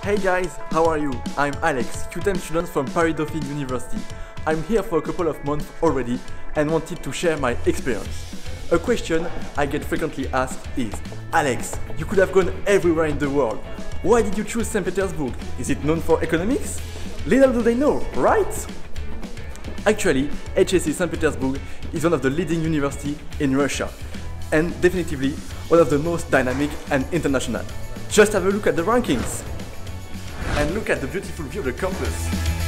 Hey guys, how are you? I'm Alex, QTEM student from Paris Dauphine University. I'm here for a couple of months already and wanted to share my experience. A question I get frequently asked is, Alex, you could have gone everywhere in the world. Why did you choose St. Petersburg? Is it known for economics? Little do they know, right? Actually, HSE St. Petersburg is one of the leading universities in Russia and definitively one of the most dynamic and international. Just have a look at the rankings and look at the beautiful view of the campus.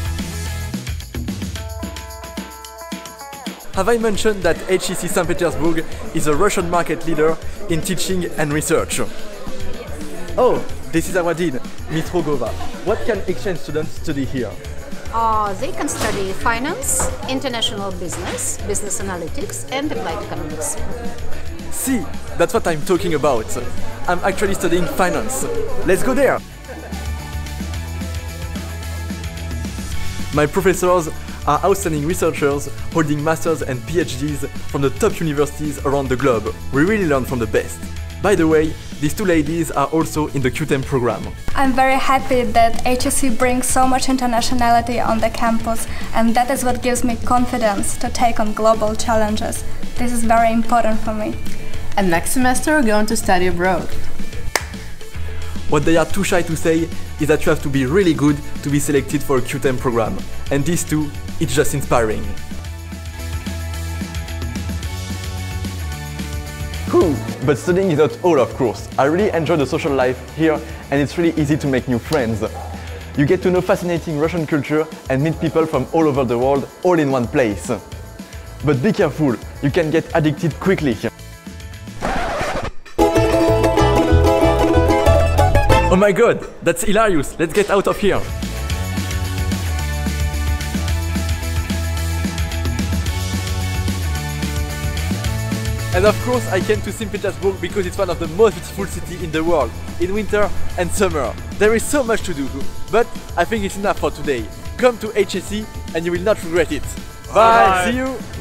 Have I mentioned that HEC St. Petersburg is a Russian market leader in teaching and research? Oh, this is our dean, Ms. Rogova. What can exchange students study here? They can study finance, international business, business analytics, and applied economics. See, that's what I'm talking about. I'm actually studying finance. Let's go there! My professors are outstanding researchers holding masters and PhDs from the top universities around the globe. We really learn from the best. By the way, these two ladies are also in the QTEM program. I'm very happy that HSE brings so much internationality on the campus, and that is what gives me confidence to take on global challenges. This is very important for me. And next semester we're going to study abroad. What they are too shy to say is that you have to be really good to be selected for a QTEM program. And this too, it's just inspiring. Cool, but studying is not all, of course. I really enjoy the social life here and it's really easy to make new friends. You get to know fascinating Russian culture and meet people from all over the world, all in one place. But be careful, you can get addicted quickly. Oh my god, that's hilarious! Let's get out of here! And of course I came to St. Petersburg because it's one of the most beautiful cities in the world, in winter and summer. There is so much to do, but I think it's enough for today. Come to HSE and you will not regret it. Bye! See you!